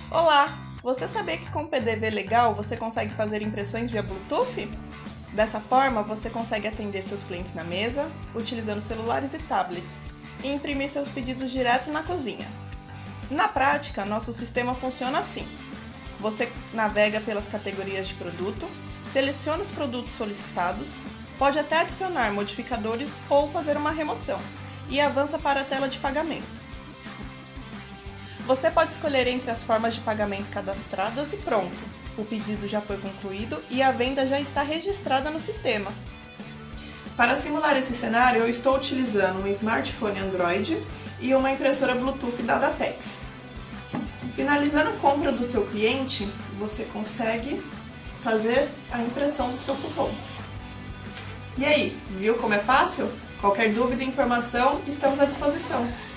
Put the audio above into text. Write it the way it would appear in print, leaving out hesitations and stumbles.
Olá! Você sabia que com o PDV Legal você consegue fazer impressões via Bluetooth? Dessa forma, você consegue atender seus clientes na mesa, utilizando celulares e tablets, e imprimir seus pedidos direto na cozinha. Na prática, nosso sistema funciona assim. Você navega pelas categorias de produto, seleciona os produtos solicitados, pode até adicionar modificadores ou fazer uma remoção, e avança para a tela de pagamento. Você pode escolher entre as formas de pagamento cadastradas e pronto. O pedido já foi concluído e a venda já está registrada no sistema. Para simular esse cenário, eu estou utilizando um smartphone Android e uma impressora Bluetooth da Datex. Finalizando a compra do seu cliente, você consegue fazer a impressão do seu cupom. E aí, viu como é fácil? Qualquer dúvida e informação, estamos à disposição.